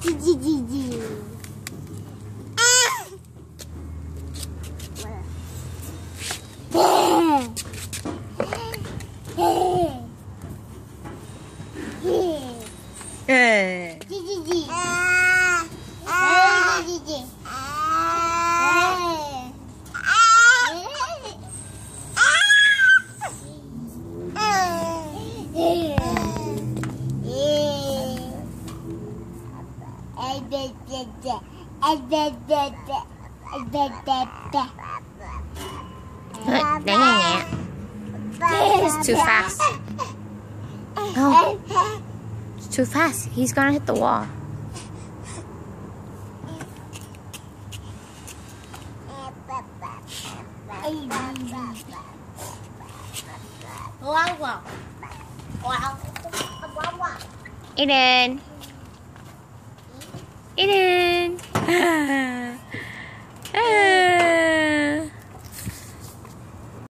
It's too fast. Oh, it's too fast. He's gonna hit the wall. Ayden. Ayden.